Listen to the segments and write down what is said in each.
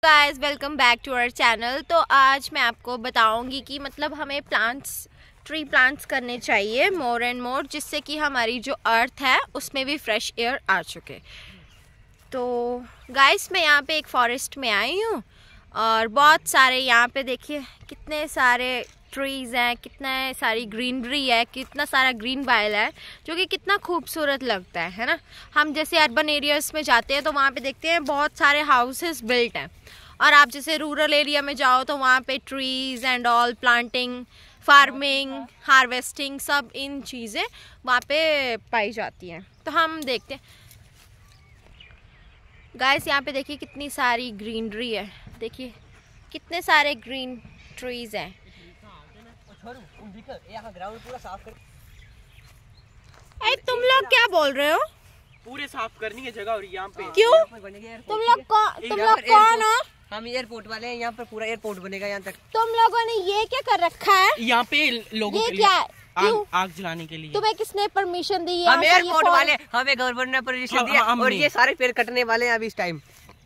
Guys welcome back to our channel. तो आज मैं आपको बताऊंगी कि मतलब हमें ट्री प्लांट्स करने चाहिए मोर एंड मोर, जिससे कि हमारी जो अर्थ है उसमें भी फ्रेश एयर आ चुके। तो गाइस मैं यहाँ पे एक फॉरेस्ट में आई हूँ और बहुत सारे यहाँ पे देखिए कितने सारे ट्रीज़ हैं, कितना सारी ग्रीनरी है, कितना सारा ग्रीन वाइल है, जो कि कितना खूबसूरत लगता है ना। हम जैसे अर्बन एरियाज में जाते हैं तो वहाँ पे देखते हैं बहुत सारे हाउसेस बिल्ट हैं, और आप जैसे रूरल एरिया में जाओ तो वहाँ पे trees and all planting, farming, harvesting, सब इन चीज़ें वहाँ पे पाई जाती हैं। तो हम देखते हैं गाइस यहाँ पे देखिए कितनी सारी ग्रीनरी है, देखिए कितने सारे ग्रीन ट्रीज़ हैं। तुम लोग क्या बोल रहे हो? पूरे साफ करनी है जगह और यहाँ पे क्यों? तुम लोग कौन हो? हम एयरपोर्ट वाले हैं, यहाँ पर पूरा एयरपोर्ट बनेगा यहाँ तक। तुम लोगों ने ये क्या कर रखा है? यहाँ पे लोगों के लिए आग जलाने के लिए। तुम्हें किसने परमिशन दी? हम एयरपोर्ट वाले, हमें गवर्नमेंट ने परमिशन दी और ये सारे पेड़ कटने वाले हैं अभी इस टाइम।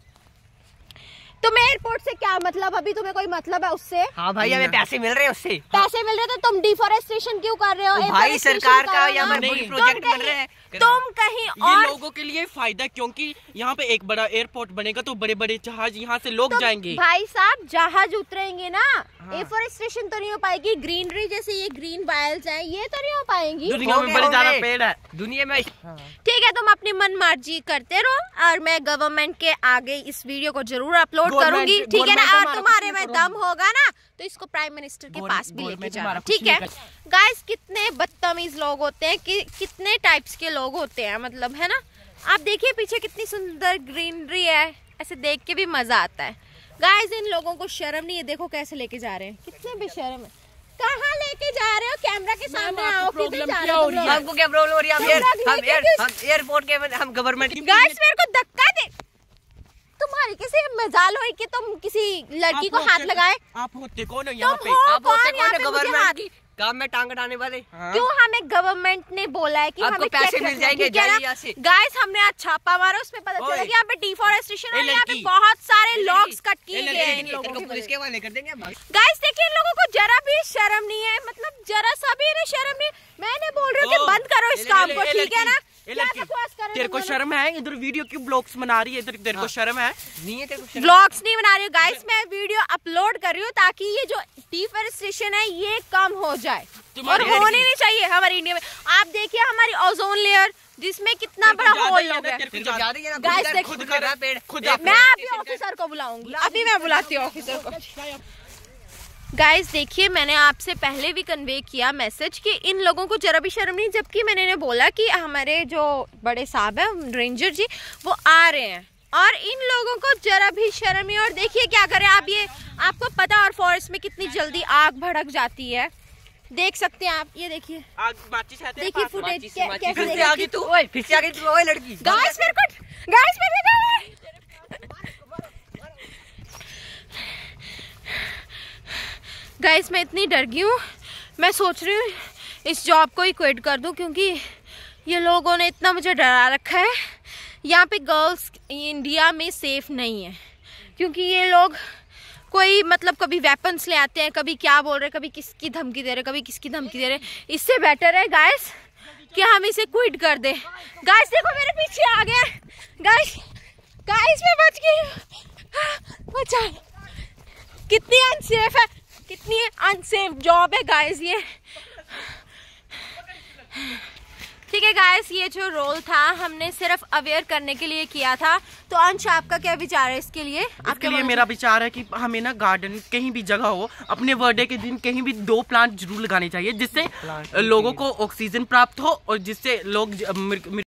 तुम्हें एयरपोर्ट से क्या मतलब? अभी तुम्हें कोई मतलब है उससे? हाँ भाई, हमें पैसे मिल रहे हैं उससे। पैसे मिल रहे तो तुम डिफॉरेस्टेशन क्यों कर रहे हो? भाई सरकार का यहाँ पर प्रोजेक्ट बन रहे हैं, तुम कहीं और ये लोगों के लिए फायदा, क्योंकि यहाँ पे एक बड़ा एयरपोर्ट बनेगा तो बड़े बड़े जहाज यहाँ से लोग जाएंगे। भाई साहब जहाज उतरेंगे ना, एफोरेस्टेशन तो नहीं हो पाएगी। ग्रीनरी जैसे ये ग्रीन वाइल्स हैं ये तो नहीं हो पाएंगी। दुनिया में बड़े ज्यादा पेड़ है दुनिया में। ठीक है, तुम अपनी मन मर्जी करते रहो और मैं गवर्नमेंट के आगे इस वीडियो को जरूर अपलोड करूंगी, ठीक है ना। और तुम्हारे में दम होगा ना तो इसको प्राइम मिनिस्टर के पास भी लेके जाना, ठीक है। गाइस कितने बदतमीज लोग होते हैं, कि कितने टाइप्स के लोग होते हैं, मतलब है ना। आप देखिए पीछे कितनी सुंदर ग्रीनरी है, ऐसे देख के भी मजा आता है। गाइस इन लोगों को शर्म नहीं है, देखो कैसे लेके जा रहे हैं, कितने बेशर्म है। कहाँ लेके जा रहे हो? कैमरा के सामने आओ। प्रॉब्लम क्या हो रही है? हमको क्या प्रॉब्लम हो रही है? हम एयरपोर्ट के, हम गवर्नमेंट। गाइस मेरे को धक्का दे, तुम्हारी किसी मजाल हो कि तुम किसी लड़की को हाथ लगाए? आप होते कौन हो यहाँ पे? आप होते कौन है गवर्नमेंट की काम में टांग अड़ाने वाले? क्यों? हमें गवर्नमेंट ने बोला है कि हमें पैसे मिल जाएंगे। गाइस हमने आज छापा मारा, उसमें पता चला कि यहाँ पे डिफॉरेस्टेशन और यहाँ पे बहुत सारे लॉग्स कट किए गए हैं इन लोगों के। पुलिस के हवाले कर देंगे। गाइस देखिए इन लोगों को जरा भी शर्म नहीं है, मतलब जरा सा भी इन्हें शर्म नहीं। मैंने बोल रही हूँ कि बंद करो इस काम को, ठीक है ना। तेरे को शर्म है? इधर वीडियो क्यों ब्लॉग्स बना रही है? इधर तेरे को शर्म है? नहीं है तेरे को? ब्लॉग्स नहीं बना रही हूँ गाइस, मैं वीडियो अपलोड कर रही हूँ ताकि ये जो डिफॉरेस्टेशन है ये कम हो जाए, और होनी नहीं चाहिए हमारे इंडिया में। आप देखिए हमारी ओजोन लेयर जिसमें कितना बड़ा होल हो गया। गाइस मैं अभी ऑफिसर को बुलाऊंगी, अभी मैं बुलाती हूँ ऑफिसर को। गाइस देखिए मैंने आपसे पहले भी कन्वे किया मैसेज कि इन लोगों को जरा भी शर्म नहीं, जबकि मैंने इन्हें बोला कि हमारे जो बड़े साहब हैं रेंजर जी वो आ रहे हैं, और इन लोगों को जरा भी शर्म नहीं। और देखिए क्या करें आप, ये आपको पता और फॉरेस्ट में कितनी जल्दी आग भड़क जाती है, देख सकते हैं आप। ये देखिए देखिए फुटेज कैसे फिर से आ गई तू, लड़की। गाइस मेरे को गाइस मैं इतनी डर गई हूँ, मैं सोच रही हूँ इस जॉब को ही क्विट कर दूँ, क्योंकि ये लोगों ने इतना मुझे डरा रखा है। यहाँ पे गर्ल्स इंडिया में सेफ नहीं है, क्योंकि ये लोग कोई मतलब कभी वेपन्स ले आते हैं, कभी क्या बोल रहे, कभी किसकी धमकी दे रहे, कभी किसकी धमकी दे रहे। इससे बेटर है गाइस कि हम इसे क्विट कर दे। गाइस देखो मेरे पीछे आ गया। गाइस मैं बच गई, बचा। कितनी अनसेफ है, कितनी अनसेफ जॉब है गाइस ये। ठीक है गाइस, ये जो रोल था हमने सिर्फ अवेयर करने के लिए किया था। तो अंश आपका क्या विचार है इसके लिए? आपके लिए मेरा विचार है कि हमें ना गार्डन कहीं भी जगह हो, अपने बर्थडे के दिन कहीं भी 2 प्लांट जरूर लगाने चाहिए, जिससे लोगों को ऑक्सीजन प्राप्त हो और जिससे लोग